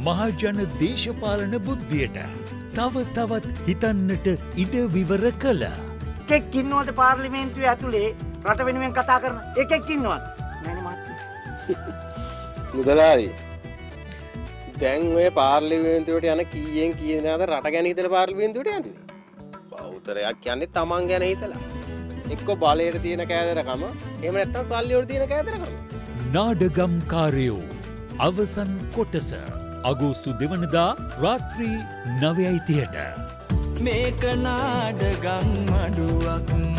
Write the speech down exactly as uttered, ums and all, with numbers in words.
මහජන දේශපාලන බුද්ධියට තව තවත් හිතන්නට ඉඩ විවර කළ එකෙක් ඉන්නවද පාර්ලිමේන්තුවේ ඇතුලේ රට වෙනුවෙන් කතා කරන එකෙක් ඉන්නවද නෑනේ මහත්තයා මුදලාරි දැන් ඔය පාර්ලිමේන්තුවට යන කීයෙන් කීයනද රට ගැන හිතලා පාර්ලිමේන්තුවට යන්නේ බෞතරයක් කියන්නේ තමන් ගැන හිතලා එක්ක බලයට තියෙන කෑදරකම එහෙම නැත්නම් සල්ලි වල තියෙන කෑදරකම නාඩගම්කාරයෝ අවසන් කොටස අගෝස්තු දෙවනදා රාත්‍රී නවයයි තිහට මේක නාඩගම් මඩුවක්